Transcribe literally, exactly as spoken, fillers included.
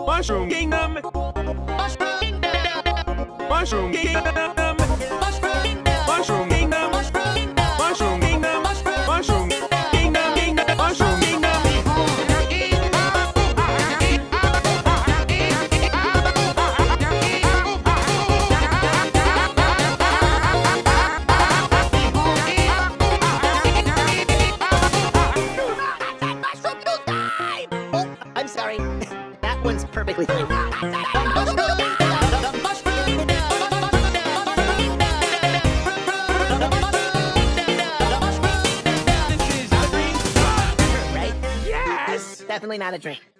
Mushroom Kingdom. Mushroom Kingdom. Mushroom Kingdom. Mushroom Kingdom. Mushroom Kingdom. Mushroom Kingdom. Mushroom Kingdom. I'm sorry. That one's perfectly fine. Right? Yes! Definitely not a drink.